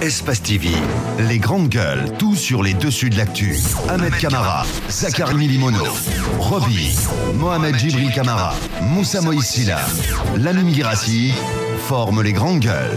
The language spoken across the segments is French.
Espace TV, les grandes gueules, tout sur les dessus de l'actu. Ahmed Camara, Zachary Milimono, Roby, Mohamed Djibril Camara, Moussa Moïsila, Lamine Girassi forment les grandes gueules.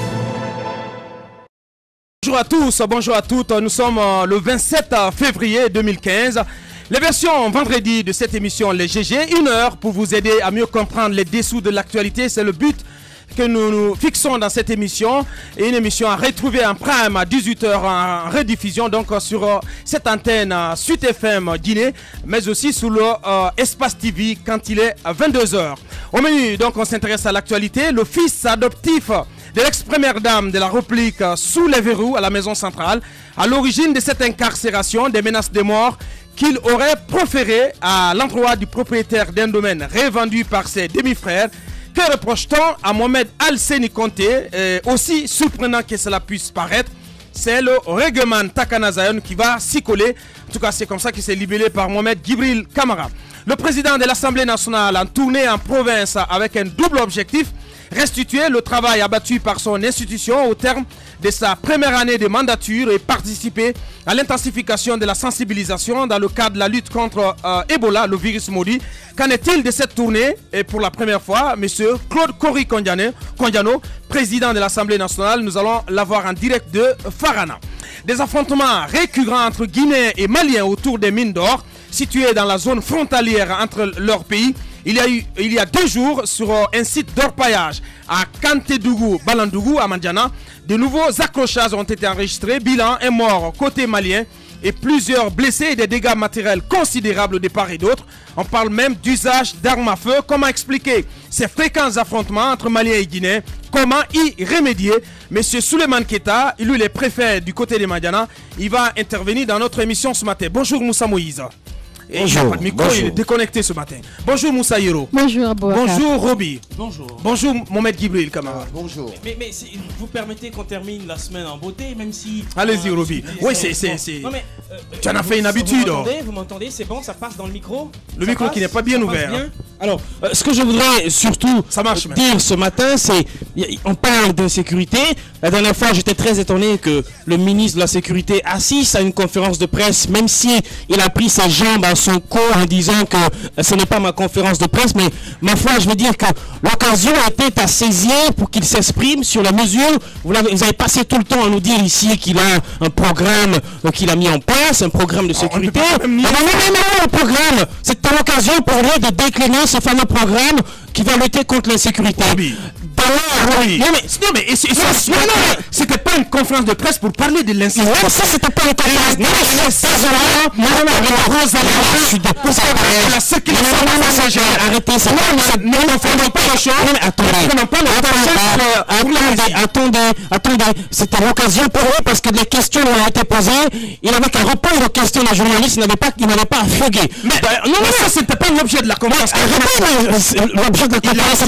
Bonjour à tous, bonjour à toutes. Nous sommes le 27 février 2015. Les versions vendredi de cette émission, les GG, 1 heure pour vous aider à mieux comprendre les dessous de l'actualité. C'est le but que nous fixons dans cette émission. Et une émission à retrouver en prime à 18h en rediffusion, donc sur cette antenne Sud FM Guinée, mais aussi sur le Espace TV quand il est à 22h. Au menu, donc, on s'intéresse à l'actualité. Le fils adoptif de l'ex-première dame de la République sous les verrous à la maison centrale, à l'origine de cette incarcération, des menaces de mort qu'il aurait proférées à l'endroit du propriétaire d'un domaine revendu par ses demi-frères. Que reproche-t-on à Mohamed Al-Seni Conté? Aussi surprenant que cela puisse paraître, c'est le règlement Takana Zion qui va s'y coller. En tout cas, c'est comme ça qu'il s'est libellé par Mohamed Djibril Camara. Le président de l'Assemblée nationale en tournée en province avec un double objectif: restituer le travail abattu par son institution au terme de sa première année de mandature et participer à l'intensification de la sensibilisation dans le cadre de la lutte contre Ebola, le virus maudit. Qu'en est-il de cette tournée? Et pour la première fois, M. Claude Kori Kondiano, président de l'Assemblée nationale, nous allons l'avoir en direct de Farana. Des affrontements récurrents entre Guinéens et Maliens autour des mines d'or situées dans la zone frontalière entre leurs pays. Il y a 2 jours, sur un site d'orpaillage à Kantedougou, Balandougou, à Mandiana, de nouveaux accrochages ont été enregistrés. Bilan: un mort côté malien et plusieurs blessés et des dégâts matériels considérables de part et d'autre. On parle même d'usage d'armes à feu. Comment expliquer ces fréquents affrontements entre Maliens et Guinéens? Comment y remédier? Monsieur Souleymane Keita, lui le préfet du côté de Mandiana, il va intervenir dans notre émission ce matin. Bonjour Moussa Moïse. Et il n'a pas de micro, il est déconnecté ce matin. Bonjour Moussa Hiro. Bonjour Abouakar. Bonjour Roby. Bonjour. Bonjour Mohamed Djibril Camara. Bonjour. Mais si vous permettez qu'on termine la semaine en beauté, même si... Allez-y Roby. Oui, c'est... Non mais... tu en as fait une habitude. Vous m'entendez? C'est bon, ça passe dans le micro? Le micro qui n'est pas bien ouvert. Bien. Alors, ce que je voudrais surtout dire ce matin, c'est... On parle d'insécurité. La dernière fois, j'étais très étonné que le ministre de la Sécurité assiste à une conférence de presse, même si il a pris ses jambes à son cou en disant que ce n'est pas ma conférence de presse, mais ma foi, je veux dire que l'occasion était à saisir pour qu'il s'exprime sur la mesure. Vous avez passé tout le temps à nous dire ici qu'il a un programme qu'il a mis en place, un programme de sécurité. Non, le programme, c'est l'occasion pour lui de décliner ce fameux programme qui va lutter contre l'insécurité. Non mais c'était pas une conférence de presse pour parler de l'insécurité. Non, ça c'était pas une conférence. Arrêtez ça. Non, ne faisons pas la chose. Attendez. C'était l'occasion pour lui parce que les questions lui ont été posées. Il avait qu'à répondre aux questions des journalistes. Il n'avait pas à fuguer. Mais ça c'était pas l'objet de la conférence. L'objet de la conférence,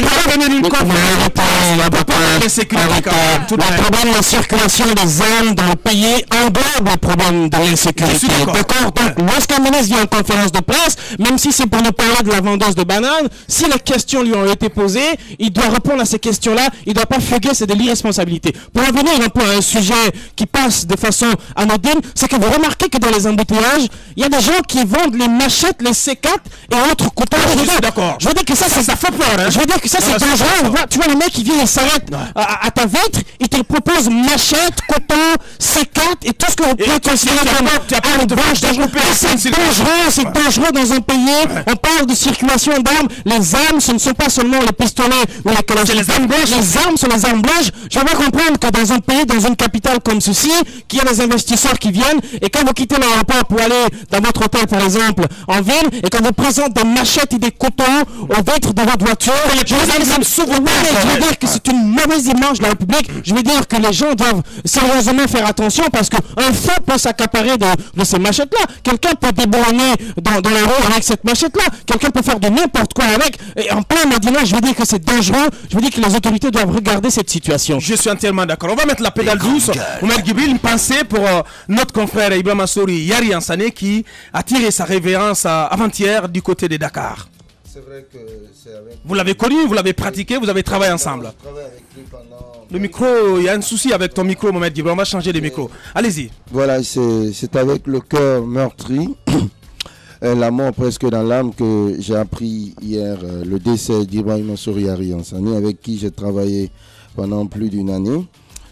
le problème de la circulation des armes dans le pays englobe le problème de l'insécurité. D'accord? Donc, lorsqu'un ministre vient en conférence de presse, même si c'est pour nous parler de la vendeuse de bananes, si les questions lui ont été posées, il doit répondre à ces questions-là. Il ne doit pas fuguer, c'est de l'irresponsabilité. Pour revenir un peu à un sujet qui passe de façon anodine, c'est que vous remarquez que dans les embouteillages, il y a des gens qui vendent les machettes, les C4 et autres couteaux. Je veux dire que ça fait peur. Hein? Je veux dire que ça c'est dangereux. Tu vois le mec qui vient et s'arrête à ta vitre, il te propose machette, coton, C4 et tout ce que vous pouvez considérer comme arme blanche. C'est dangereux dans un pays. On parle de circulation d'armes. Les armes, ce ne sont pas seulement les pistolets ou les kalachnikovs. Les armes sont les armes blanches. Je vais comprendre que dans un pays, dans une capitale comme ceci, qu'il y a des investisseurs qui viennent et quand vous quittez l'aéroport pour aller dans votre hôtel par exemple en ville et qu'on vous présente des machettes et des cotons aux vitres de votre voiture, je veux dire que c'est une mauvaise image de la République. Je veux dire que les gens doivent sérieusement faire attention parce qu'un feu peut s'accaparer de ces machettes-là. Quelqu'un peut débourner dans la rue avec cette machette-là. Quelqu'un peut faire de n'importe quoi avec. Et en plein Medina, je veux dire que c'est dangereux. Je veux dire que les autorités doivent regarder cette situation. Je suis entièrement d'accord. On va mettre la pédale douce. Oumar Djibril, une pensée pour notre confrère Ibrahima Souri Yari Ansane qui a tiré sa révérence avant-hier du côté de Dakar. c'est vrai que c'est avec... Vous l'avez connu, vous l'avez pratiqué, vous avez travaillé ensemble. Je travaille avec lui pendant... Le micro, il y a un souci avec ton micro, Mohamed Djibril. On va changer de micro. Allez-y. Voilà, c'est avec le cœur meurtri, la mort presque dans l'âme, que j'ai appris hier le décès d'Ibrahima Souriari Ansani, avec qui j'ai travaillé pendant plus d'une année.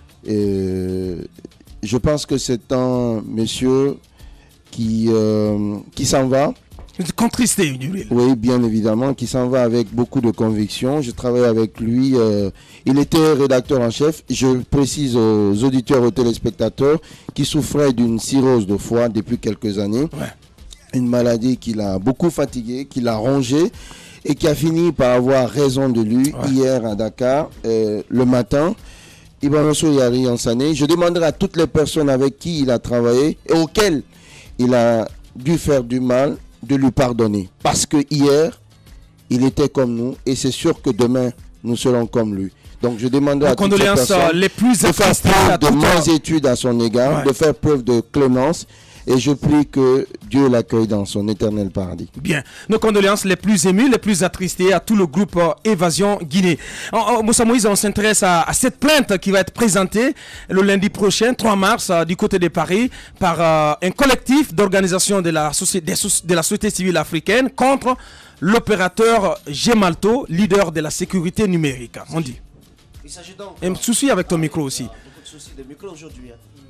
Et je pense que c'est un monsieur qui s'en va. Contristé, Djibril. Oui, bien évidemment, qui s'en va avec beaucoup de conviction. Je travaille avec lui. Il était rédacteur en chef. Je précise aux auditeurs, aux téléspectateurs, qui souffrait d'une cirrhose de foie depuis quelques années. Ouais. Une maladie qui l'a beaucoup fatigué, qui l'a rongé et qui a fini par avoir raison de lui hier à Dakar, le matin. Ibrahima Souriari Ansani, je demanderai à toutes les personnes avec qui il a travaillé et auxquelles il a dû faire du mal, de lui pardonner. Parce que hier, il était comme nous et c'est sûr que demain, nous serons comme lui. Donc je demanderai à toutes ces personnes les plus de faire preuve de mansuétude à son égard, de faire preuve de clémence. Et je prie que Dieu l'accueille dans son éternel paradis. Bien. Nos condoléances les plus émues, les plus attristées à tout le groupe Évasion Guinée. Moussa Moïse, on s'intéresse à cette plainte qui va être présentée le lundi prochain, 3 mars, du côté de Paris, par un collectif d'organisation de la société civile africaine contre l'opérateur Gemalto, leader de la sécurité numérique. On dit. Il s'agit donc... Un souci avec ton micro aussi. Beaucoup de soucis de micro aujourd'hui.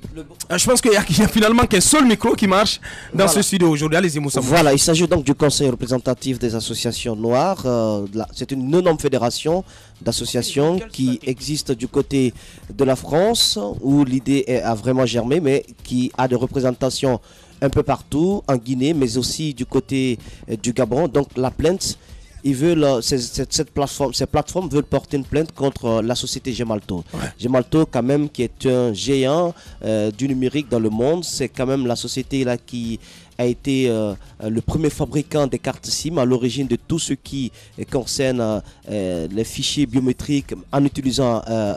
Je pense qu'il n'y a finalement qu'un seul micro qui marche dans ce studio aujourd'hui. Allez-y, Moussa. Voilà, il s'agit donc du conseil représentatif des associations noires. C'est une énorme fédération d'associations qui existe du côté de la France, où l'idée a vraiment germé, mais qui a des représentations un peu partout, en Guinée, mais aussi du côté du Gabon. Donc la plainte, ils veulent, ces plateformes veulent porter une plainte contre la société Gemalto. Ouais. Gemalto, quand même, qui est un géant du numérique dans le monde. C'est quand même la société là qui a été le premier fabricant des cartes SIM à l'origine de tout ce qui concerne les fichiers biométriques en utilisant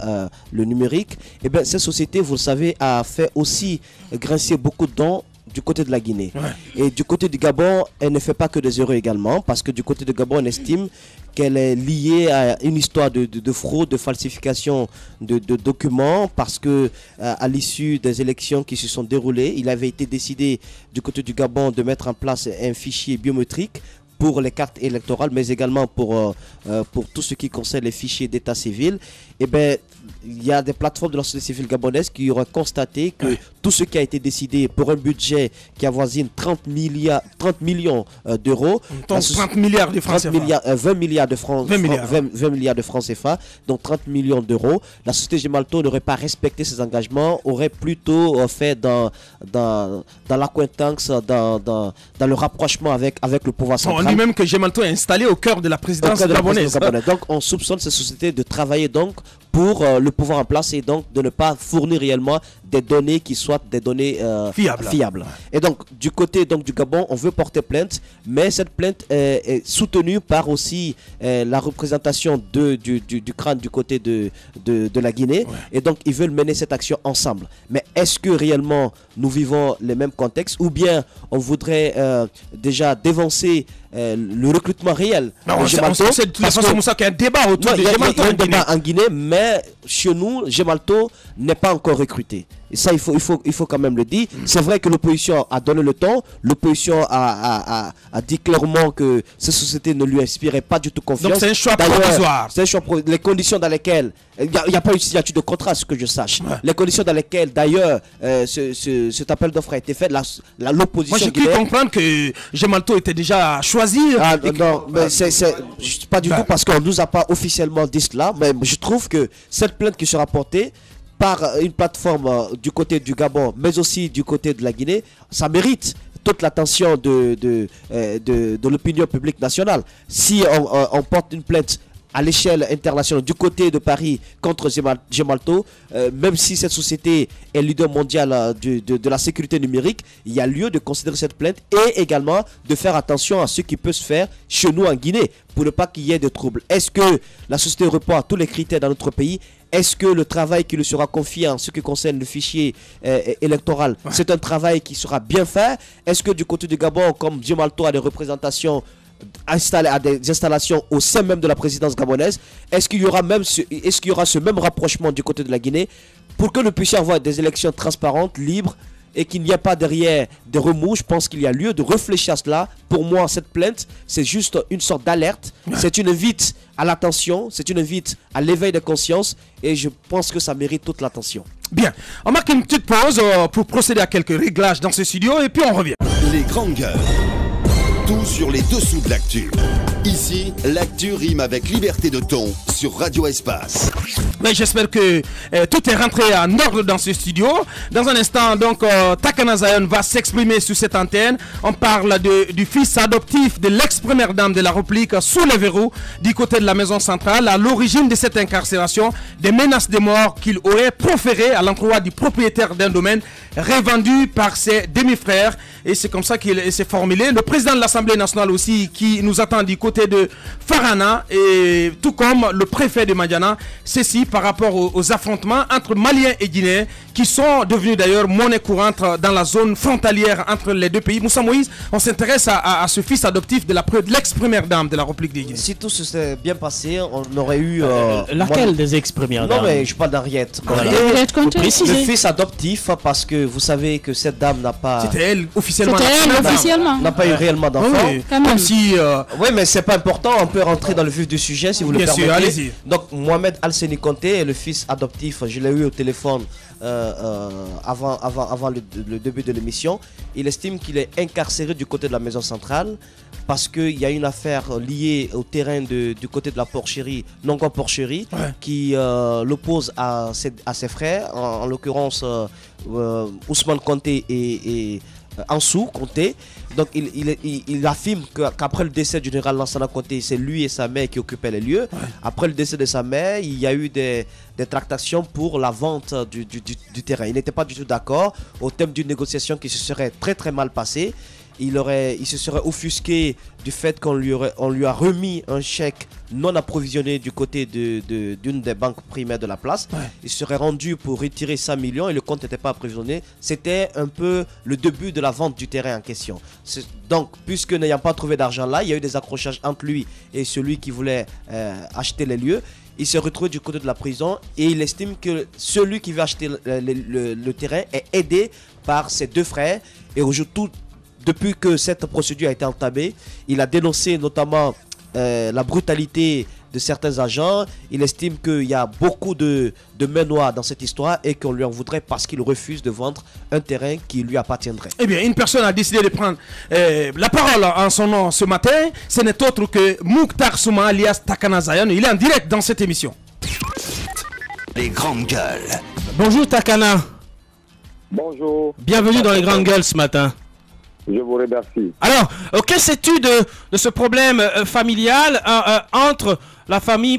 le numérique. Et bien, cette société, vous le savez, a fait aussi grincer beaucoup de dents du côté de la Guinée. Ouais. Et du côté du Gabon, elle ne fait pas que des heureux également, parce que du côté du Gabon, on estime qu'elle est liée à une histoire de fraude, de falsification de documents, parce que à l'issue des élections qui se sont déroulées, il avait été décidé du côté du Gabon de mettre en place un fichier biométrique pour les cartes électorales, mais également pour tout ce qui concerne les fichiers d'état civil. Et bien, il y a des plateformes de la société civile gabonaise qui auraient constaté que tout ce qui a été décidé pour un budget qui avoisine 30 millions d'euros. 30 milliards de francs CFA. 20 milliards de francs, 20 milliards de francs CFA, donc 30 millions d'euros. La société Gemalto n'aurait pas respecté ses engagements, aurait plutôt fait dans l'accointance, dans le rapprochement avec le pouvoir central. On dit même que Gemalto est installé au cœur de la présidence gabonaise. Donc on soupçonne ces sociétés de travailler donc pour le pouvoir en place et donc de ne pas fournir réellement des données qui soient des données fiables. Et donc du côté du Gabon, on veut porter plainte, mais cette plainte est soutenue par aussi la représentation du crâne du côté de la Guinée. Ouais. Et donc ils veulent mener cette action ensemble. Mais est-ce que réellement nous vivons les mêmes contextes, ou bien on voudrait déjà dévancer le recrutement réel de Gemalto? C'est de toute façon qu'il y a un débat autour de Gemalto en Guinée, mais chez nous, Gemalto n'est pas encore recruté. Et ça, il faut quand même le dire. C'est vrai que l'opposition a donné le ton. L'opposition a dit clairement que ces sociétés ne lui inspiraient pas du tout confiance. Donc c'est un choix provisoire. C'est un choix les conditions dans lesquelles il n'y a pas eu signature de contrat, ce que je sache. Ouais. Les conditions dans lesquelles, d'ailleurs, cet appel d'offres a été fait, l'opposition. Moi, j'ai cru comprendre que Gemalto était déjà choisi. Non, mais c'est pas du tout, parce qu'on ne nous a pas officiellement dit cela. Mais je trouve que cette plainte qui sera portée par une plateforme du côté du Gabon, mais aussi du côté de la Guinée, ça mérite toute l'attention de l'opinion publique nationale. Si on porte une plainte à l'échelle internationale du côté de Paris contre Gemalto, même si cette société est leader mondial de la sécurité numérique, il y a lieu de considérer cette plainte et également de faire attention à ce qui peut se faire chez nous en Guinée pour ne pas qu'il y ait de troubles. Est-ce que la société répond à tous les critères dans notre pays? Est-ce que le travail qui lui sera confié en ce qui concerne le fichier électoral, c'est un travail qui sera bien fait? Est-ce que du côté du Gabon, comme Gemalto a des représentations installés à des installations au sein même de la présidence gabonaise. Est-ce qu'il y aura ce même rapprochement du côté de la Guinée pour que nous puissions avoir des élections transparentes, libres et qu'il n'y ait pas derrière des remous? Je pense qu'il y a lieu de réfléchir à cela. Pour moi, cette plainte, c'est juste une sorte d'alerte. C'est une invite à l'attention, c'est une invite à l'éveil de conscience et je pense que ça mérite toute l'attention. Bien, on marque une petite pause pour procéder à quelques réglages dans ce studio et puis on revient. Les grandes gueules. Tout sur les dessous de l'actu. Ici, l'actu rime avec liberté de ton sur Radio Espace. Mais j'espère que tout est rentré en ordre dans ce studio. Dans un instant, donc, Takana Zion va s'exprimer sur cette antenne. On parle du fils adoptif de l'ex-première dame de la République sous les verrous du côté de la maison centrale. À l'origine de cette incarcération, des menaces de mort qu'il aurait proférées à l'endroit du propriétaire d'un domaine revendu par ses demi-frères. Et c'est comme ça qu'il s'est formulé. Le président de l'Assemblée nationale aussi qui nous attend du côté de Farana, et tout comme le préfet de Madiana, ceci par rapport aux affrontements entre Maliens et Guinéens qui sont devenus d'ailleurs monnaie courante dans la zone frontalière entre les deux pays. Moussa Moïse, on s'intéresse à ce fils adoptif de l'ex-première dame de la République des Guinée. Si tout se s'est bien passé, on aurait eu... laquelle des ex-premières dames? Non mais je parle d'Henriette. Le fils adoptif, parce que vous savez que cette dame n'a pas... C'était elle officiellement. N'a pas eu réellement d'enfant. Oui, comme si... Oui, mais c'est pas important, on peut rentrer dans le vif du sujet si vous le permettez. Bien sûr, allez-y. Donc Mohamed Al-Seni Conté est le fils adoptif, je l'ai eu au téléphone avant le début de l'émission. Il estime qu'il est incarcéré du côté de la maison centrale parce qu'il y a une affaire liée au terrain du côté de la porcherie, Nongo Porcherie, qui l'oppose à ses frères, en l'occurrence Ousmane Conté et Ansou Conté. Donc il affirme qu'après le décès du général Lansana Conté, c'est lui et sa mère qui occupaient les lieux. Après le décès de sa mère, il y a eu des tractations pour la vente du terrain. Il n'était pas du tout d'accord au thème d'une négociation qui se serait très très mal passée. Il se serait offusqué du fait qu'on lui a remis un chèque non approvisionné du côté d'une des banques primaires de la place. Il serait rendu pour retirer 5 millions et le compte n'était pas approvisionné. C'était un peu le début de la vente du terrain en question. Donc, puisque n'ayant pas trouvé d'argent là, il y a eu des accrochages entre lui et celui qui voulait acheter les lieux. Il s'est retrouvé du côté de la prison et il estime que celui qui veut acheter le terrain est aidé par ses deux frères. Et aujourd'hui, depuis que cette procédure a été entamée, il a dénoncé notamment la brutalité de certains agents. Il estime qu'il y a beaucoup de mains noires dans cette histoire et qu'on lui en voudrait parce qu'il refuse de vendre un terrain qui lui appartiendrait. Eh bien, une personne a décidé de prendre la parole en son nom ce matin. Ce n'est autre que Mouktar Souma alias Takana Zion. Il est en direct dans cette émission. Les grandes gueules. Bonjour Takana. Bonjour. Bienvenue dans les grandes gueules ce matin. Je vous remercie. Alors, que sais-tu de ce problème familial entre la famille,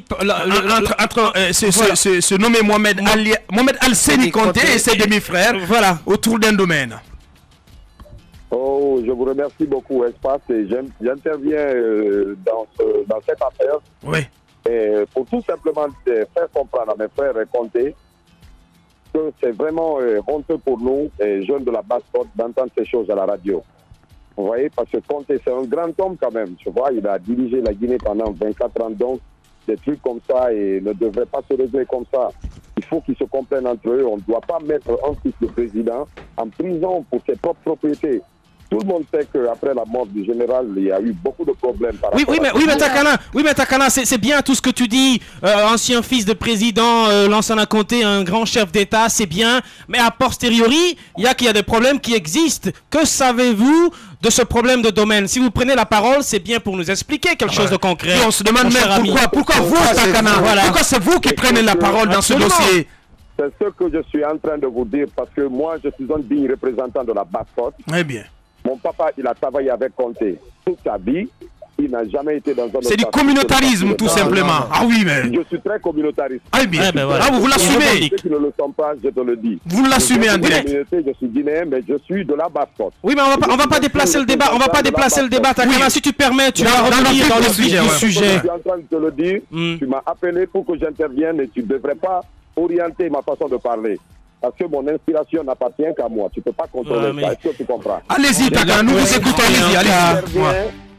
ce nommé Mohamed Al-Seni Conté et ses demi-frères, voilà, autour d'un domaine? Oh, je vous remercie beaucoup, Espace, et j'interviens dans cette affaire. Oui. Et pour tout simplement faire comprendre à mes frères Conté que c'est vraiment honteux pour nous, jeunes de la basse-côte, d'entendre ces choses à la radio. Vous voyez, parce que Conté, c'est un grand homme quand même. Tu vois, il a dirigé la Guinée pendant 24 ans, donc des trucs comme ça et ne devrait pas se régler comme ça. Il faut qu'ils se comprennent entre eux. On ne doit pas mettre un fils de président en prison pour ses propres propriétés. Tout le monde sait qu'après la mort du général, il y a eu beaucoup de problèmes. Oui, mais Takana, c'est bien tout ce que tu dis. Ancien fils de président, Lansana Conté, un grand chef d'État, c'est bien. Mais a posteriori, il y a des problèmes qui existent. Que savez-vous de ce problème de domaine? Si vous prenez la parole, c'est bien pour nous expliquer quelque chose de concret. Et on se demande même pourquoi vous, Takana, pourquoi c'est vous qui prenez la parole dans ce dossier? C'est ce que je suis en train de vous dire, parce que moi, je suis un digne représentant de la basse-côte. Très bien. Mon papa, il a travaillé avec Conté toute sa vie. Il n'a jamais été dans un... C'est du communautarisme, tout simplement. Ah oui, mais... Je suis très communautariste. Ah bien. Ah, vous l'assumez. Ceux qui ne le sont pas, je te le dis. Vous l'assumez en direct. Je suis guinéen, mais je suis de la basse-côte. Oui, mais on va pas déplacer le débat. On va pas déplacer le débat, Takana. Si tu permets, tu vas revenir dans le sujet. Je suis en train de te le dire. Tu m'as appelé pour que j'intervienne et tu ne devrais pas orienter ma façon de parler. Parce que mon inspiration n'appartient qu'à moi. Tu ne peux pas contrôler ça. Est-ce que tu comprends? Allez-y, Takana, nous vous écoutons. Allez-y.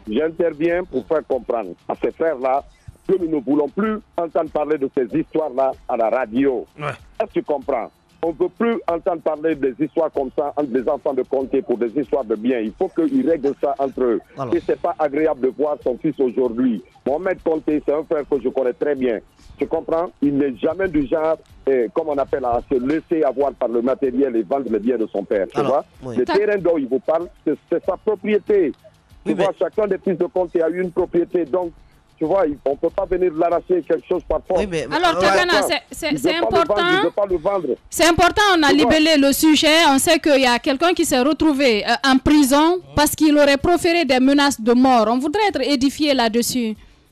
j'interviens pour faire comprendre à ces frères-là que nous ne voulons plus entendre parler de ces histoires-là à la radio. Ouais. Est-ce que tu comprends? On ne peut plus entendre parler des histoires comme ça entre des enfants de Conté pour des histoires de bien. Il faut qu'ils règlent ça entre eux. Alors. Et c'est pas agréable de voir son fils aujourd'hui. Mohamed Conté, c'est un frère que je connais très bien. Tu comprends? Il n'est jamais du genre, comme on appelle, à se laisser avoir par le matériel et vendre le bien de son père. Tu vois? Oui. Le terrain dont il vous parle, c'est sa propriété. Tu vois, chacun des fils de Conté a eu une propriété. Donc, tu vois, on ne peut pas venir l'arracher quelque chose par force. Oui, mais... Alors, Takana, c'est important. C'est important, on a libellé le sujet. On sait qu'il y a quelqu'un qui s'est retrouvé en prison parce qu'il aurait proféré des menaces de mort. On voudrait être édifié là-dessus.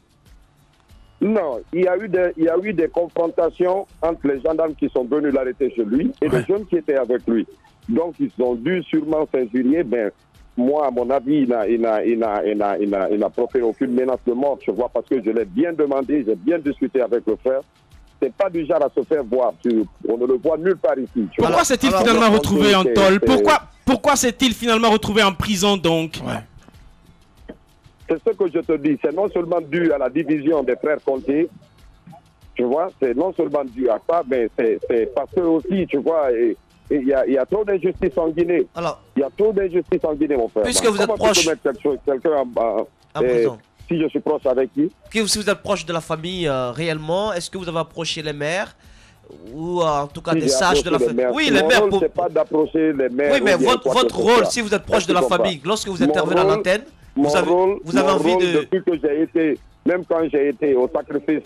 Non, il y a eu des confrontations entre les gendarmes qui sont venus l'arrêter chez lui et les jeunes qui étaient avec lui. Donc, ils ont dû sûrement s'injurier. Ben, moi, à mon avis, il n'a proféré aucune menace de mort, je vois, parce que je l'ai bien demandé, j'ai bien discuté avec le frère. C'est pas du genre à se faire voir. On ne le voit nulle part ici. Pourquoi s'est-il finalement retrouvé en tôle? Pourquoi s'est-il finalement retrouvé en prison, donc? C'est ce que je te dis. C'est non seulement dû à la division des frères Conté, tu vois, c'est non seulement dû à ça, mais c'est parce que aussi, tu vois... Il y a trop d'injustice en Guinée. Alors, il y a trop d'injustice en Guinée, mon frère. Puisque vous êtes proche... quelqu'un en prison. Si je suis proche avec qui? Si vous êtes proche de la famille réellement, est-ce que vous avez approché les maires? Ou en tout cas des sages de la famille? Oui, les maires. C'est pas d'approcher les maires. Oui, mais votre rôle, si vous êtes proche de la famille, lorsque vous intervenez à l'antenne, vous avez envie de... Depuis que j'ai été... Même quand j'ai été au sacrifice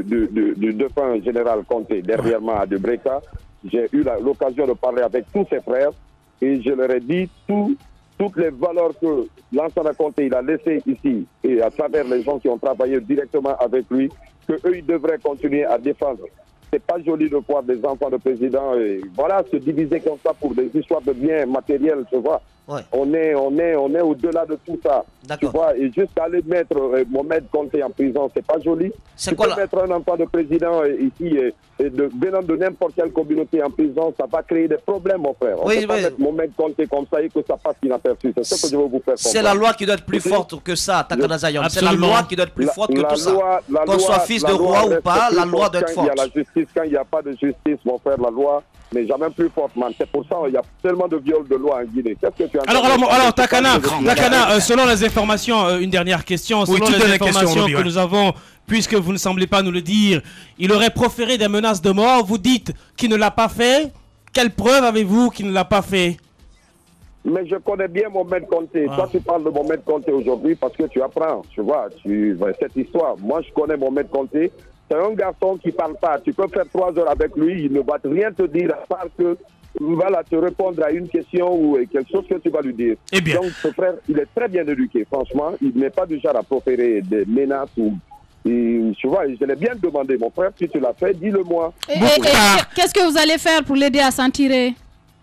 du défunt général Conté, dernièrement à Dubreka, j'ai eu l'occasion de parler avec tous ses frères et je leur ai dit toutes les valeurs que l'ancien Conté il a laissées ici et à travers les gens qui ont travaillé directement avec lui, qu'eux ils devraient continuer à défendre. C'est pas joli de voir des enfants de président se diviser comme ça pour des histoires de biens matériels, tu vois. Ouais. On est au-delà de tout ça. Tu vois, et juste aller mettre Mohamed Conté en prison, c'est pas joli. Tu peux mettre un enfant de président ici venant de n'importe quelle communauté en prison, ça va créer des problèmes, mon frère. On peut pas mettre Mohamed Conté comme ça et que ça passe inaperçu. C'est ce que je veux vous faire comprendre. C'est la loi qui doit être plus forte que ça, Takana Zayom. C'est la loi qui doit être plus forte que tout ça. Qu'on soit fils de roi ou pas, la loi doit être forte. Il y a la justice, quand il n'y a pas de justice, mon frère, la loi n'est jamais plus forte, man. C'est pour ça qu'il y a tellement de viols de loi en Guinée. Qu'est-ce que tu as alors Takana, selon les informations, une dernière question, selon les informations que nous avons, puisque vous ne semblez pas nous le dire, il aurait proféré des menaces de mort. Vous dites qu'il ne l'a pas fait. Quelle preuve avez-vous qu'il ne l'a pas fait? Mais je connais bien Mohamed Conté. Toi, tu parles de Mohamed Conté aujourd'hui parce que tu apprends, tu vois, cette histoire. Moi, je connais Mohamed Conté. C'est un garçon qui ne parle pas. Tu peux faire 3 heures avec lui, il ne va rien te dire à part que voilà, te répondre à une question ou quelque chose que tu vas lui dire. Eh bien. Donc, ce frère, il est très bien éduqué, franchement. Il n'est pas du genre à proférer des menaces ou... Et, tu vois, je l'ai bien demandé, mon frère, si tu l'as fait, dis-le-moi. Et qu'est-ce que vous allez faire pour l'aider à s'en tirer?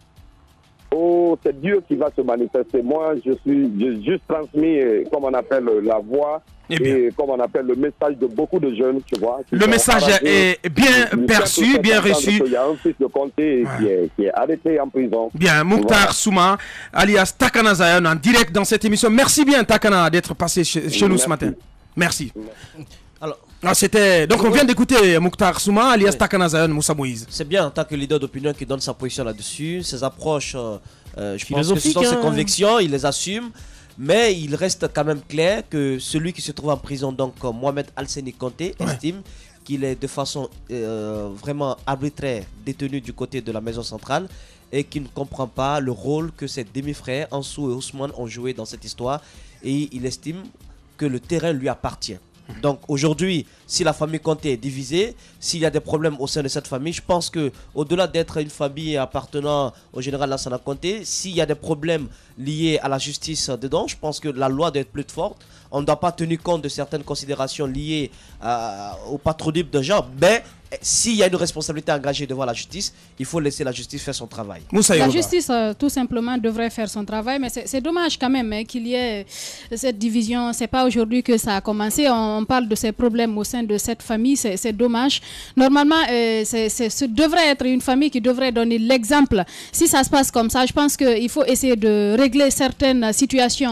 Oh, c'est Dieu qui va se manifester. Moi, j'ai juste transmis, comme on appelle, la voix et comme on appelle le message de beaucoup de jeunes, tu vois. Le message est bien perçu, bien reçu. Il y a un fils de Conté qui est arrêté en prison. Bien, Mouktar Souma, alias Takana Zayon, en direct dans cette émission. Merci bien, Takana, d'être passé chez nous ce matin. Merci. Alors, donc on vient d'écouter Mouktar Souma, alias Takana Zayon, Moussa Moïse. C'est bien en tant que leader d'opinion qui donne sa position là-dessus, ses approches, je pense que ce sont ses convictions, il les assume, mais il reste quand même clair que celui qui se trouve en prison, donc Mohamed Alseni Conté, estime qu'il est de façon vraiment arbitraire détenu du côté de la maison centrale et qu'il ne comprend pas le rôle que ses demi-frères Ansou et Ousmane ont joué dans cette histoire, et il estime que le terrain lui appartient. Donc aujourd'hui, si la famille Conté est divisée, s'il y a des problèmes au sein de cette famille, je pense que au-delà d'être une famille appartenant au général Lansana Conté, s'il y a des problèmes liés à la justice dedans, je pense que la loi doit être plus forte. On ne doit pas tenir compte de certaines considérations liées au patronyme de gens, mais s'il y a une responsabilité engagée devant la justice, il faut laisser la justice faire son travail. La justice, tout simplement, devrait faire son travail, mais c'est dommage quand même qu'il y ait cette division. C'est pas aujourd'hui que ça a commencé. On parle de ces problèmes au sein de cette famille, c'est dommage. Normalement, ce devrait être une famille qui devrait donner l'exemple. Si ça se passe comme ça, je pense qu'il faut essayer de régler certaines situations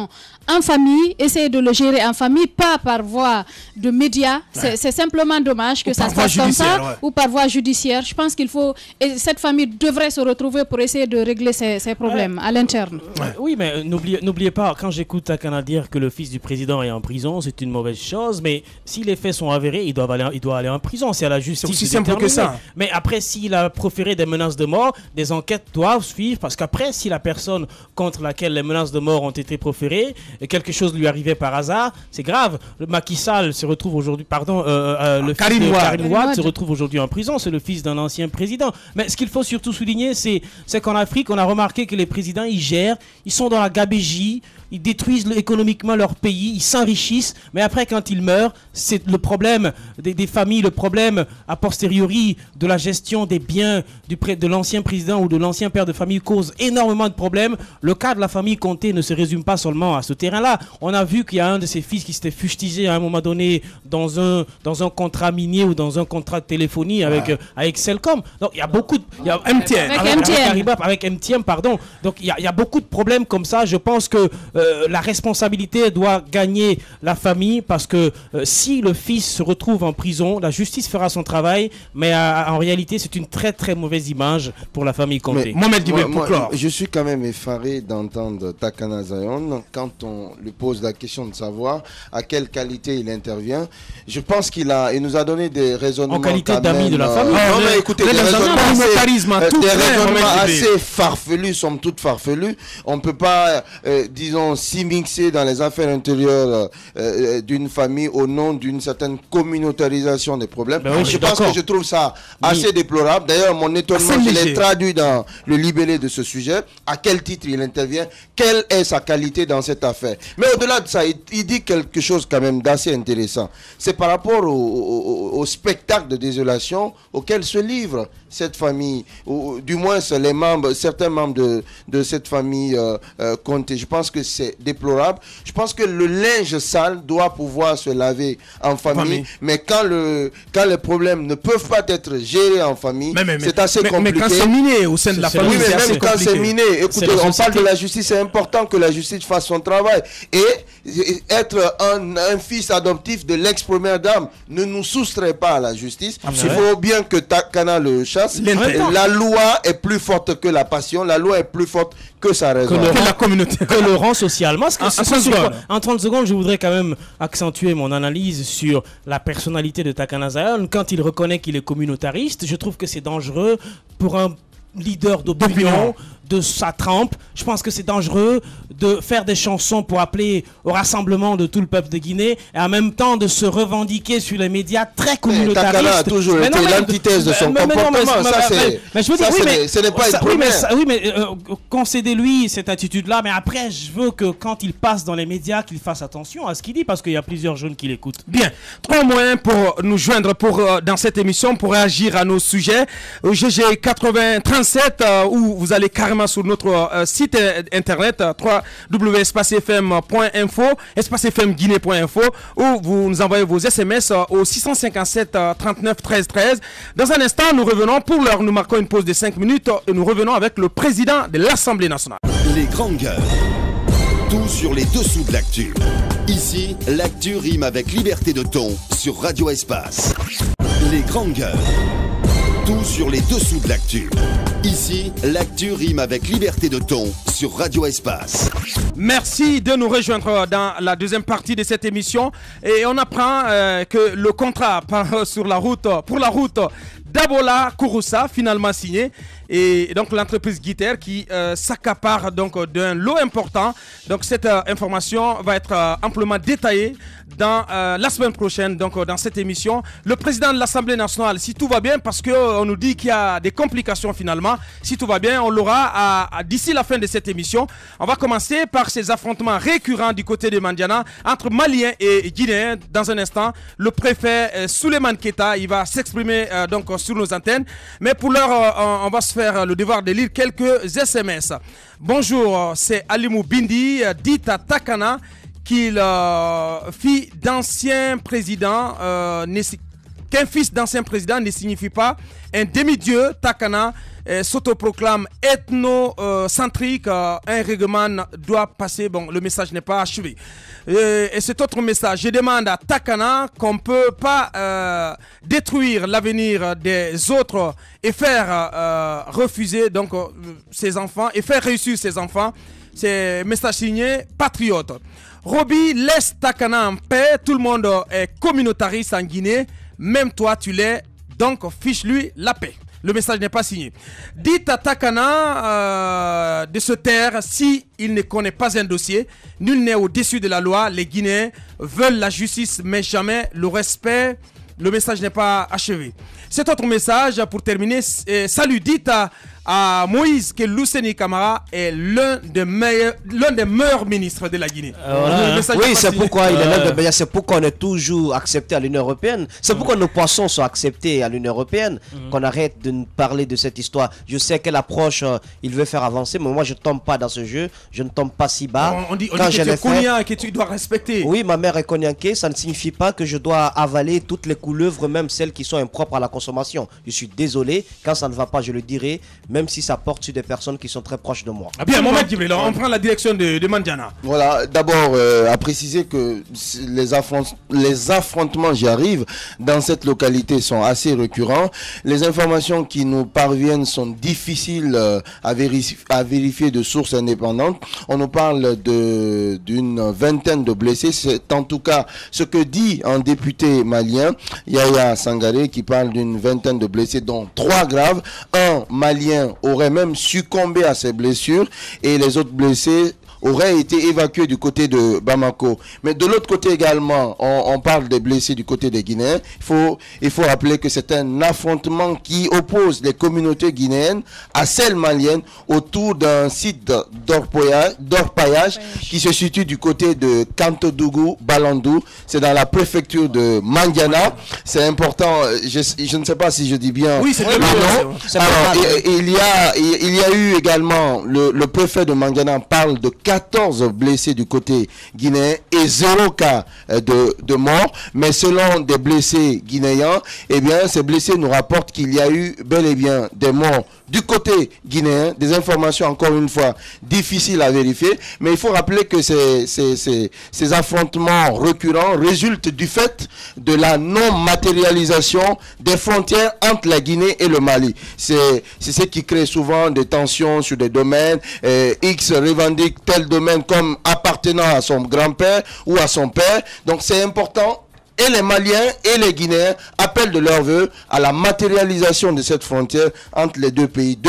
en famille, essayer de le gérer en famille, pas par voie de médias. C'est simplement dommage que ça se passe comme ça, ou par voie judiciaire. Je pense qu'il faut, et cette famille devrait se retrouver pour essayer de régler ces problèmes à l'interne. Oui, mais n'oubliez pas, quand j'écoute Takana dire que le fils du président est en prison, c'est une mauvaise chose, mais si les faits sont avérés, il doit aller en prison. C'est à la justice. C'est aussi simple que ça. Mais après, s'il a proféré des menaces de mort, des enquêtes doivent suivre, parce qu'après, si la personne contre laquelle les menaces de mort ont été proférées, et quelque chose lui arrivait par hasard, c'est grave. Le Macky Sall se retrouve aujourd'hui, le fils de Karim Wade se retrouve aujourd'hui en prison, c'est le fils d'un ancien président. Mais ce qu'il faut surtout souligner, c'est qu'en Afrique, on a remarqué que les présidents, ils gèrent, ils sont dans la gabégie, ils détruisent économiquement leur pays, ils s'enrichissent, mais après quand ils meurent, c'est le problème des familles, le problème a posteriori de la gestion des biens de l'ancien président ou de l'ancien père de famille cause énormément de problèmes. Le cas de la famille Conté ne se résume pas seulement à ce terrain-là. On a vu qu'il y a un de ses fils qui s'était fustilisé à un moment donné dans un contrat minier ou dans un contrat de téléphonie avec Celcom. Donc il y a beaucoup avec MTN, pardon. Donc il y a beaucoup de problèmes comme ça. Je pense que la responsabilité doit gagner la famille, parce que si le fils se retrouve en prison, la justice fera son travail, mais en réalité c'est une très très mauvaise image pour la famille Conté. Je suis quand même effaré d'entendre Takana Zion quand on lui pose la question de savoir à quelle qualité il intervient. Je pense qu'il nous a donné des raisonnements en qualité d'ami de la famille. Non mais écoutez, des raisonnements assez farfelus, somme toute farfelus. On ne peut pas, disons, s'immiscer dans les affaires intérieures d'une famille au nom d'une certaine communautarisation des problèmes. Je pense que je trouve ça assez déplorable. D'ailleurs, mon étonnement, je l'ai traduit dans le libellé de ce sujet. À quel titre il intervient? Quelle est sa qualité dans cette affaire? Mais au-delà de ça, il dit quelque chose quand même d'assez intéressant. C'est par rapport au spectacle de désolation auquel se livre cette famille, ou du moins certains membres de cette famille Conté. Je pense que c'est déplorable. Je pense que le linge sale doit pouvoir se laver en famille, mais quand les problèmes ne peuvent pas être gérés en famille, c'est assez compliqué. Mais quand c'est miné au sein de la famille, c'est assez compliqué. Quand c'est miné, écoutez, on parle de la justice, c'est important que la justice fasse son travail. Et être un fils adoptif de l'ex-première dame ne nous soustrait pas à la justice. Il faut bien que Takana le chasse. La loi est plus forte que la passion, la loi est plus forte que sa raison. Que la communauté. Que le rang social. Moi, en 30 secondes, je voudrais quand même accentuer mon analyse sur la personnalité de Takana Zion. Quand il reconnaît qu'il est communautariste, je trouve que c'est dangereux pour un leader d'opinion de sa trempe. Je pense que c'est dangereux de faire des chansons pour appeler au rassemblement de tout le peuple de Guinée et en même temps de se revendiquer sur les médias très communautaristes. Takana a toujours été l'antithèse de son comportement. Ce n'est pas une première. Oui, mais concédez-lui cette attitude-là, mais après, je veux que quand il passe dans les médias, qu'il fasse attention à ce qu'il dit, parce qu'il y a plusieurs jeunes qui l'écoutent. Bien. 3 moyens pour nous joindre dans cette émission, pour réagir à nos sujets. GG 8037, où vous allez carrément sur notre site internet www.espacefm.info, espacefmguinée.info, où vous nous envoyez vos SMS au 657 39 13 13. Dans un instant, nous revenons. Pour l'heure, nous marquons une pause de 5 minutes et nous revenons avec le président de l'Assemblée nationale. Les grandes gueules. Tout sur les dessous de l'actu. Ici, l'actu rime avec liberté de ton sur Radio Espace. Les grandes gueules. Tout sur les dessous de l'actu. Ici, l'actu rime avec liberté de ton sur Radio Espace. Merci de nous rejoindre dans la deuxième partie de cette émission. Et on apprend que le contrat pour la route d'Abola Kouroussa, finalement signé. Et donc l'entreprise Guiter qui s'accapare donc d'un lot important. Donc cette information va être amplement détaillée dans la semaine prochaine, donc dans cette émission. Le président de l'Assemblée nationale, si tout va bien, parce qu'on nous dit qu'il y a des complications finalement, si tout va bien, on l'aura d'ici la fin de cette émission. On va commencer par ces affrontements récurrents du côté de Mandiana entre Maliens et Guinéens. Dans un instant, le préfet Souleymane Keita, il va s'exprimer donc sur nos antennes. Mais pour l'heure, on va se faire le devoir de lire quelques SMS. Bonjour, c'est Alimou Bindi, dit à Takana qu'il fit d'ancien président qu'un fils d'ancien président ne signifie pas un demi-dieu. Takana s'autoproclame ethnocentrique. Un règlement doit passer. Bon, le message n'est pas achevé. Et cet autre message, je demande à Takana qu'on ne peut pas détruire l'avenir des autres et faire refuser donc ses enfants et faire réussir ses enfants. C'est message signé Patriote. Roby, laisse Takana en paix. Tout le monde est communautariste en Guinée. Même toi, tu l'es. Donc, fiche-lui la paix. Le message n'est pas signé. Dites à Takana de se taire si il ne connaît pas un dossier. Nul n'est au-dessus de la loi. Les Guinéens veulent la justice, mais jamais le respect. Le message n'est pas achevé. Cet autre message, pour terminer, salut, dites à Moïse que Luceni Camara est l'un des meilleurs ministres de la Guinée. Oui, c'est pourquoi il est l'un des meilleurs. C'est pourquoi on est toujours accepté à l'Union européenne. C'est pourquoi nos poissons sont acceptés à l'Union européenne. Qu'on arrête de nous parler de cette histoire. Je sais quelle approche il veut faire avancer, mais moi je ne tombe pas dans ce jeu. Je ne tombe pas si bas. On dit que tu es cognac et que tu dois respecter. Oui, ma mère est cognaquée. Ça ne signifie pas que je dois avaler toutes les couleuvres, même celles qui sont impropres à la consommation. Je suis désolé. Quand ça ne va pas, je le dirai. Même si ça porte sur des personnes qui sont très proches de moi. Ah bien, Mohamed Djibril, on prend la direction de Mandiana. Voilà, d'abord, à préciser que les affrontements, j'y arrive, dans cette localité sont assez récurrents. Les informations qui nous parviennent sont difficiles à vérifier de sources indépendantes. On nous parle d'une vingtaine de blessés. C'est en tout cas ce que dit un député malien, Yaya Sangaré, qui parle d'une vingtaine de blessés, dont 3 graves. Un Malien aurait même succombé à ses blessures et les autres blessés auraient été évacués du côté de Bamako. Mais de l'autre côté également, on parle des blessés du côté des Guinéens. Il faut rappeler que c'est un affrontement qui oppose les communautés guinéennes à celles maliennes autour d'un site d'orpaillage qui se situe du côté de Kantodougou, Balandou. C'est dans la préfecture de Mandiana. C'est important, je ne sais pas si je dis bien. Oui, c'est bien. Il y a eu également, le préfet de Mandiana parle de 14 blessés du côté guinéen et 0 cas de mort. Mais selon des blessés guinéens, eh bien, ces blessés nous rapportent qu'il y a eu bel et bien des morts du côté guinéen, des informations encore une fois difficiles à vérifier, mais il faut rappeler que ces affrontements récurrents résultent du fait de la non-matérialisation des frontières entre la Guinée et le Mali. C'est ce qui crée souvent des tensions sur des domaines. X revendique tel domaine comme appartenant à son grand-père ou à son père. Donc c'est important. Et les Maliens et les Guinéens appellent de leur vœu à la matérialisation de cette frontière entre les deux pays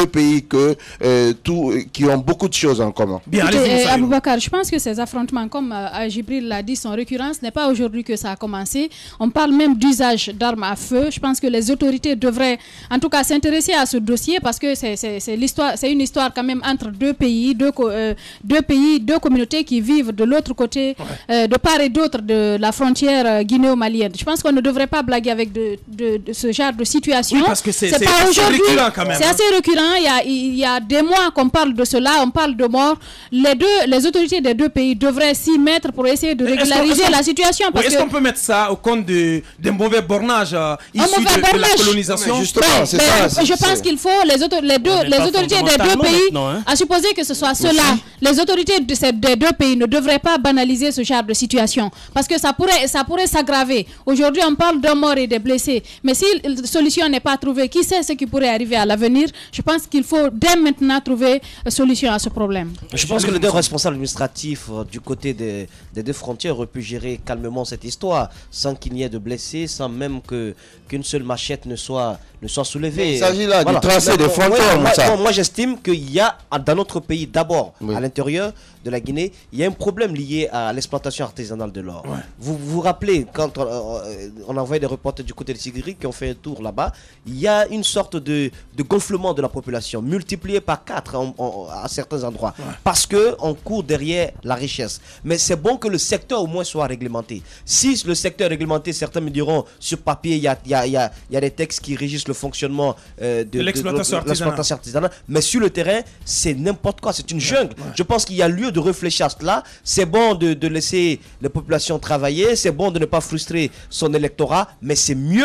qui ont beaucoup de choses en commun. Bien, Aboubakar, je pense que ces affrontements, comme Djibril l'a dit, sont récurrents. Ce n'est pas aujourd'hui que ça a commencé. On parle même d'usage d'armes à feu. Je pense que les autorités devraient, en tout cas, s'intéresser à ce dossier parce que c'est une histoire quand même entre deux pays, deux communautés qui vivent de l'autre côté, de part et d'autre de la frontière guinéo-malienne. Je pense qu'on ne devrait pas blaguer avec de ce genre de situation. Oui, parce que c'est assez récurrent quand même. C'est assez récurrent. Il y a des mois qu'on parle de cela, on parle de mort. Les autorités des deux pays devraient s'y mettre pour essayer de régulariser la situation. Est-ce qu'on peut mettre ça au compte d'un mauvais bornage issu de la colonisation? Justement, c'est ça. Je pense qu'il faut les autorités des deux pays, à supposer que ce soit cela, les autorités des deux pays ne devraient pas banaliser ce genre de situation. Parce que ça pourrait s'aggraver. Aujourd'hui, on parle de morts et de blessés. Mais si une solution n'est pas trouvée, qui sait ce qui pourrait arriver à l'avenir? Je pense qu'il faut dès maintenant trouver une solution à ce problème. Je pense que les deux responsables administratifs du côté des deux frontières auraient pu gérer calmement cette histoire sans qu'il n'y ait de blessés, sans même qu'une seule machette ne soit soulevée. Il s'agit là de tracer des frontières. Moi, j'estime qu'il y a dans notre pays, d'abord, à l'intérieur de la Guinée, il y a un problème lié à l'exploitation artisanale de l'or. Vous vous rappelez, quand on a envoyé des reporters du côté de Sigiri qui ont fait un tour là-bas, il y a une sorte de gonflement de la population, multiplié par 4 à certains endroits, parce qu'on court derrière la richesse. Mais c'est bon que le secteur au moins soit réglementé. Si le secteur est réglementé, certains me diront, sur papier, il y a des textes qui régissent le fonctionnement de l'exploitation artisanale, mais sur le terrain, c'est n'importe quoi, c'est une jungle. Je pense qu'il y a lieu de réfléchir à cela. C'est bon de laisser les populations travailler, c'est bon de ne pas frustrer son électorat, mais c'est mieux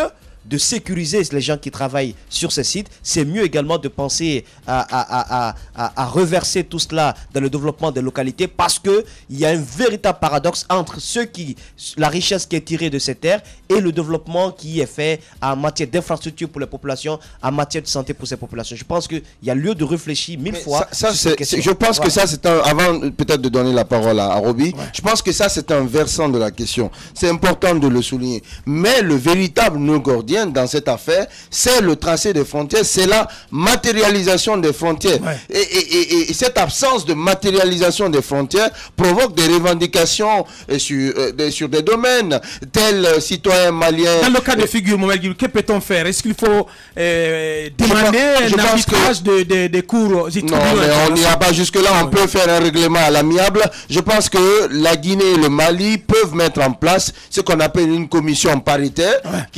de sécuriser les gens qui travaillent sur ces sites, c'est mieux également de penser à reverser tout cela dans le développement des localités, parce qu'il y a un véritable paradoxe entre la richesse qui est tirée de ces terres et le développement qui est fait en matière d'infrastructure pour les populations, en matière de santé pour ces populations. Je pense qu'il y a lieu de réfléchir mille fois. Je pense que ça, c'est avant peut-être de donner la parole à Roby, je pense que ça, c'est un versant de la question. C'est important de le souligner. Mais le véritable nœud gordien dans cette affaire, c'est le tracé des frontières, c'est la matérialisation des frontières. Et cette absence de matérialisation des frontières provoque des revendications sur des domaines tels citoyens maliens. Dans le cas de figure, que peut-on faire? Est-ce qu'il faut demander un arbitrage des cours? Non, mais on n'ira pas jusque-là. On peut faire un règlement à l'amiable. Je pense que la Guinée et le Mali peuvent mettre en place ce qu'on appelle une commission paritaire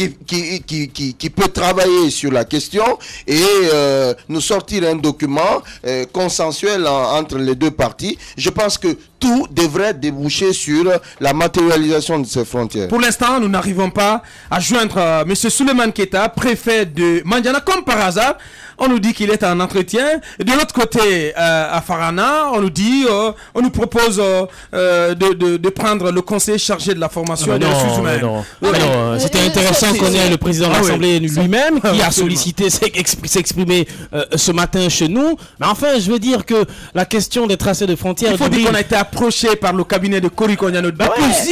qui peut travailler sur la question et nous sortir un document consensuel entre les deux parties. Je pense que tout devrait déboucher sur la matérialisation de ces frontières. Pour l'instant, nous n'arrivons pas à joindre M. Souleymane Keita, préfet de Mandiana, comme par hasard. On nous dit qu'il est en entretien. De l'autre côté, à Farana, on nous dit, on nous propose de prendre le conseiller chargé de la formation des ressources humaines. C'était intéressant qu'on ait le président de l'Assemblée lui-même qui a sollicité s'exprimer ce matin chez nous. Mais enfin, je veux dire que la question des tracés de frontières... Il faut dire qu'on a été approché par le cabinet de Cory Konyano de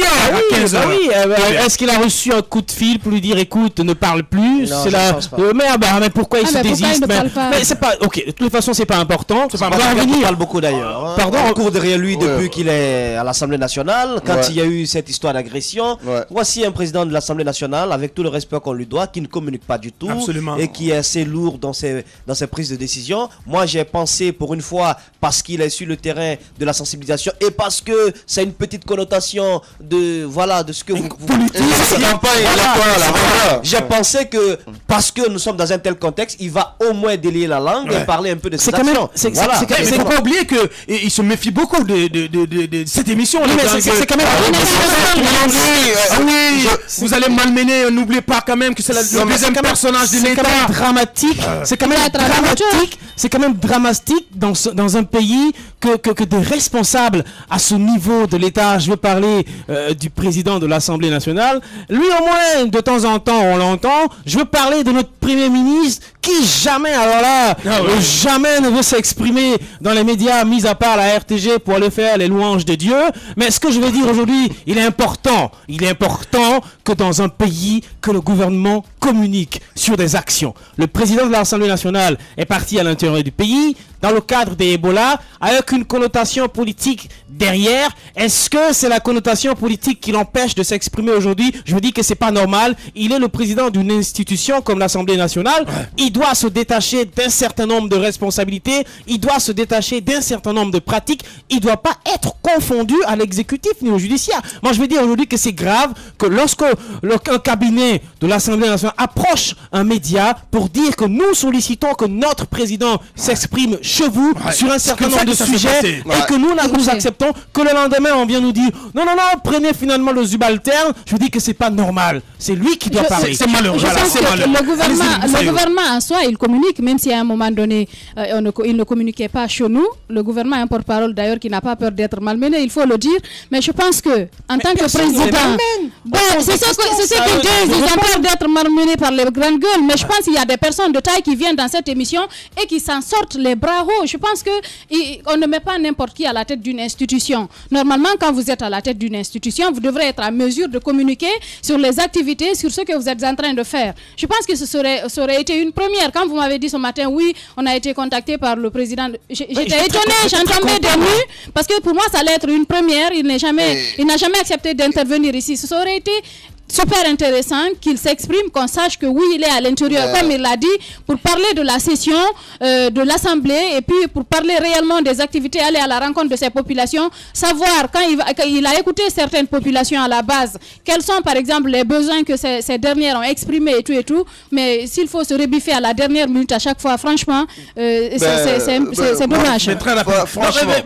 Est-ce qu'il a reçu un coup de fil pour lui dire, écoute, ne parle plus? Non, je pense pas. Mais pourquoi il se désiste? Mais c'est pas, ok, de toute façon c'est pas important. On parle beaucoup d'ailleurs. Pardon, on court derrière lui depuis qu'il est à l'Assemblée nationale. Quand il y a eu cette histoire d'agression, voici un président de l'Assemblée nationale, avec tout le respect qu'on lui doit, qui ne communique pas du tout. Absolument. Et qui est assez lourd dans ses prises de décision. Moi j'ai pensé pour une fois, parce qu'il est sur le terrain de la sensibilisation et parce que c'est une petite connotation de ce que vous j'ai pensé que parce que nous sommes dans un tel contexte, il va au moins délier la langue et parler un peu de ses actions. Mais il ne faut pas oublier qu'il se méfie beaucoup de cette émission. C'est quand même... Vous allez malmener, n'oubliez pas quand même que c'est le deuxième personnage de l'État. C'est quand même dramatique dans un pays que des responsables à ce niveau de l'État, je veux parler du président de l'Assemblée nationale, lui au moins de temps en temps on l'entend. Je veux parler de notre Premier ministre qui jamais, jamais ne veut s'exprimer dans les médias, mis à part la RTG pour aller faire les louanges de Dieu. Mais ce que je veux dire aujourd'hui, il est important que dans un pays, que le gouvernement communique sur des actions. Le président de l'Assemblée nationale est parti à l'intérieur du pays dans le cadre des Ebola, avec une connotation politique derrière. Est-ce que c'est la connotation politique qui l'empêche de s'exprimer aujourd'hui? Je me dis que c'est pas normal. Il est le président d'une institution comme l'Assemblée nationale. Il doit se détacher d'un certain nombre de responsabilités. Il doit se détacher d'un certain nombre de pratiques. Il ne doit pas être confondu à l'exécutif ni au judiciaire. Moi, je veux dire aujourd'hui que c'est grave que lorsque un cabinet de l'Assemblée nationale approche un média pour dire que nous sollicitons que notre président s'exprime chez vous sur un certain nombre de sujets et que nous acceptons, que le lendemain on vient nous dire non, prenez finalement le subalterne. Je dis que c'est pas normal. C'est lui qui doit parler. C'est malheureux. Le gouvernement en soi, il communique, même si à un moment donné, il ne communiquait pas chez nous. Le gouvernement a un porte-parole d'ailleurs qui n'a pas peur d'être malmené, il faut le dire. Mais je pense que en tant que président, c'est ce qu'ils disent. Ils ont peur d'être malmenés par les grandes gueules. Mais je pense qu'il y a des personnes de taille qui viennent dans cette émission et qui s'en sortent les bras hauts. Je pense qu'on ne met pas n'importe qui à la tête d'une institution. Normalement, quand vous êtes à la tête d'une institution, vous devrez être en mesure de communiquer sur les activités, sur ce que vous êtes en train de faire. Je pense que ça aurait été une première. Quand vous m'avez dit ce matin, oui, on a été contacté par le président, j'étais étonnée, j'en tombais des nues, parce que pour moi, ça allait être une première. Il n'a jamais accepté d'intervenir ici. Ça aurait été super intéressant qu'il s'exprime, qu'on sache que oui, il est à l'intérieur, comme il l'a dit, pour parler de la session de l'Assemblée et puis pour parler réellement des activités, aller à la rencontre de ces populations, savoir quand il a écouté certaines populations à la base, quels sont par exemple les besoins que ces dernières ont exprimés et tout, mais s'il faut se rebiffer à la dernière minute à chaque fois, franchement, c'est dommage. C'est très rapide.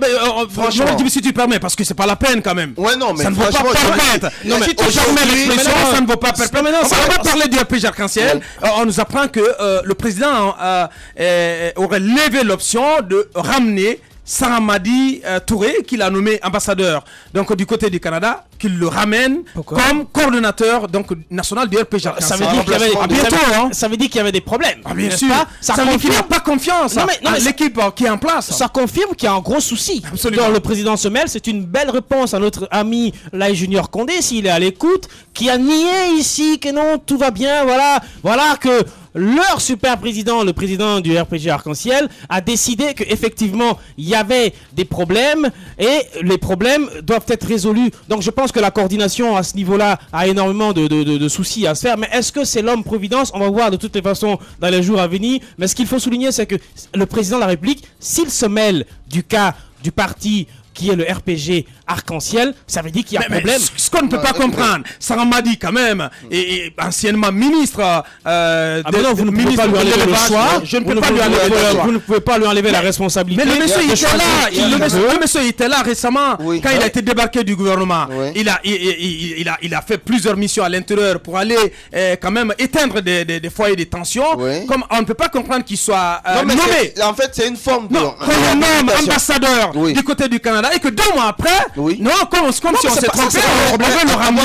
Franchement, si tu permets, parce que c'est pas la peine quand même. Ouais, non, mais ça ne vaut pas permettre. Si tu permets l'expression, ça ne vaut pas perpétuer. On va parler du RPG Arc-en-Ciel. On nous apprend que le président aurait levé l'option de ramener Saramadi Touré, qu'il a nommé ambassadeur donc du côté du Canada, qu'il le ramène comme coordonnateur donc national du RPG. Ça veut dire qu'il y avait ça veut dire qu'il y avait des problèmes. Bien sûr. Ça veut dire qu'il n'a pas confiance dans l'équipe qui est en place. Ça confirme qu'il y a un gros souci. Dans le président se mêle, c'est une belle réponse à notre ami Laye Junior Condé, s'il est à l'écoute, qui a nié ici que non, tout va bien, voilà que leur super président, le président du RPG Arc-en-Ciel, a décidé qu'effectivement, il y avait des problèmes et les problèmes doivent être résolus. Donc je pense que la coordination à ce niveau-là a énormément de soucis à se faire. Mais est-ce que c'est l'homme-providence? On va voir de toutes les façons dans les jours à venir. Mais ce qu'il faut souligner, c'est que le président de la République, s'il se mêle du cas du parti qui est le RPG Arc-en-Ciel, ça veut dire qu'il y a un problème. Ce qu'on ne peut pas comprendre, Saramadi quand même, et anciennement ministre vous ne pouvez pas lui enlever le choix. Je ne peux pas lui enlever le choix. Vous ne pouvez pas lui enlever la responsabilité. Mais le monsieur était là. Le monsieur était là récemment quand il a été débarqué du gouvernement. Il a fait plusieurs missions à l'intérieur pour aller quand même éteindre des foyers de tension. Comme on ne peut pas comprendre qu'il soit nommé. En fait, c'est une forme de qu'on nomme ambassadeur du côté du Canada et que 2 mois après, non, comme si on s'est trompé, on devait le ramener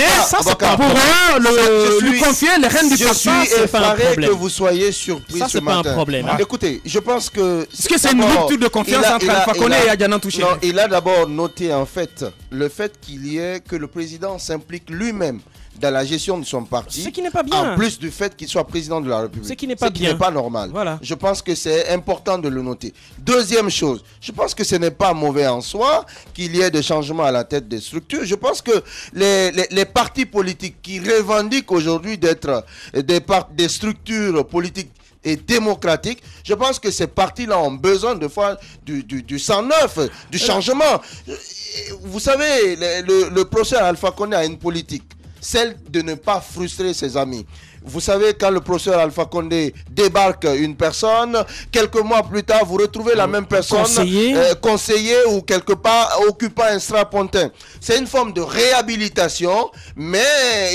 pour lui confier les rênes du Je suis effaré que vous soyez surpris ce matin. Ça, c'est pas un problème. Écoutez, je pense que... Est-ce que c'est une rupture de confiance entre Alpha Condé et Adiana Touché? Non, il a d'abord noté en fait le fait qu'il y ait que le président s'implique lui-même dans la gestion de son parti. Ce qui n'est pas bien. En plus du fait qu'il soit président de la République. Ce qui n'est pas bien. Ce qui n'est pas normal. Voilà. Je pense que c'est important de le noter. Deuxième chose, je pense que ce n'est pas mauvais en soi qu'il y ait des changements à la tête des structures. Je pense que les partis politiques qui revendiquent aujourd'hui d'être des structures politiques et démocratique, je pense que ces partis-là ont besoin de faire du sang neuf, du changement. Vous savez, le professeur Alpha Condé a une politique, celle de ne pas frustrer ses amis. Vous savez, quand le professeur Alpha Condé débarque une personne, quelques mois plus tard, vous retrouvez la même personne conseiller ou quelque part occupant un strapontin. C'est une forme de réhabilitation, mais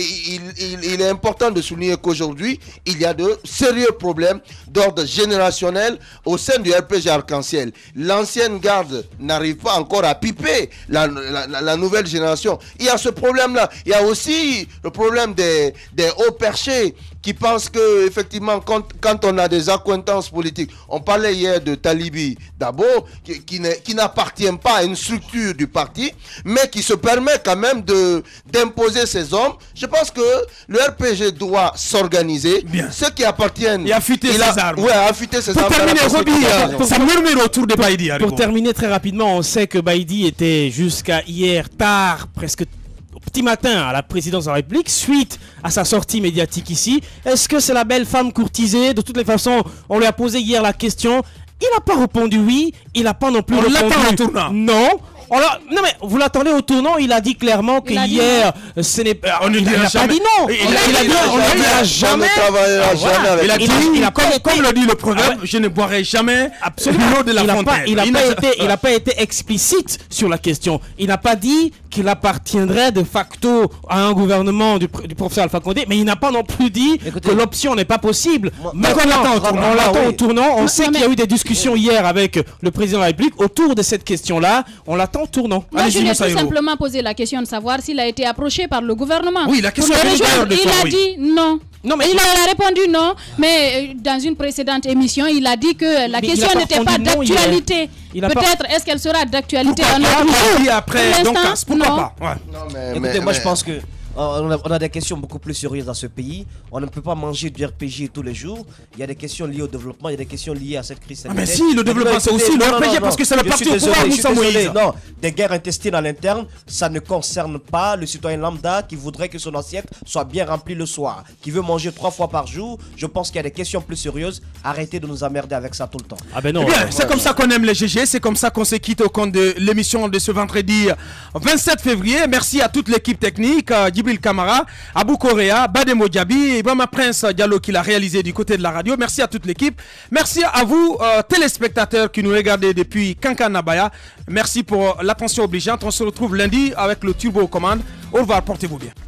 il est important de souligner qu'aujourd'hui, il y a de sérieux problèmes d'ordre générationnel au sein du RPG Arc-en-Ciel. L'ancienne garde n'arrive pas encore à piper la nouvelle génération. Il y a ce problème-là. Il y a aussi le problème des hauts perchés qui pensent que effectivement quand on a des accointances politiques, on parlait hier de Talibi Dabo qui n'appartient pas à une structure du parti, mais qui se permet quand même d'imposer ses hommes. Je pense que le RPG doit s'organiser. Ceux qui appartiennent et affûter ses armes. Ouais, affûter ses armes. Pour terminer, Roby, ça murmure autour de Baïdi. Pour terminer très rapidement, on sait que Baïdi était jusqu'à hier tard, presque petit matin, à la présidence de la République, suite à sa sortie médiatique ici. Est-ce que c'est la belle femme courtisée? De toutes les façons, on lui a posé hier la question. Il n'a pas répondu oui, il n'a pas non plus répondu non. Non mais vous l'attendez au tournant, il a dit clairement que hier ce n'est pas. On ne dira jamais. Pas dit non. Il a dit on ne dira jamais. Il a dit comme le dit le proverbe, je ne boirai jamais l'eau de la fontaine. Il n'a pas été explicite sur la question. Il n'a pas dit qu'il appartiendrait de facto à un gouvernement du professeur Alpha Condé, mais il n'a pas non plus dit que l'option n'est pas possible. Maintenant, on l'attend au tournant. On sait qu'il y a eu des discussions hier avec le président de la République autour de cette question-là. On l'attend tournant. Moi, je lui ai tout simplement posé la question de savoir s'il a été approché par le gouvernement. Oui, la question il a dit non. Non, mais il a répondu non, mais dans une précédente émission, il a dit que la question n'était pas d'actualité. Peut-être est-ce qu'elle sera d'actualité à notre niveau. Après, donc, pourquoi pas? Écoutez, moi je pense que on a des questions beaucoup plus sérieuses dans ce pays. On ne peut pas manger du RPG tous les jours. Il y a des questions liées au développement, il y a des questions liées à cette crise sanitaire. Mais si, le développement c'est aussi le RPG parce que c'est le parti au pouvoir, Moussa Moïse. Non, des guerres intestines à l'interne, ça ne concerne pas le citoyen lambda qui voudrait que son assiette soit bien remplie le soir, qui veut manger 3 fois par jour. Je pense qu'il y a des questions plus sérieuses. Arrêtez de nous emmerder avec ça tout le temps. Ah ben non. C'est comme ça qu'on aime les GG, c'est comme ça qu'on se quitte au compte de l'émission de ce vendredi 27 février. Merci à toute l'équipe technique, Djibril Kamara, Abou Korea, Bademo Diaby, Ibama Prince Diallo qui l'a réalisé du côté de la radio. Merci à toute l'équipe. Merci à vous, téléspectateurs qui nous regardez depuis Kankanabaya. Merci pour l'attention obligeante. On se retrouve lundi avec le Turbo aux commandes. Au revoir, portez-vous bien.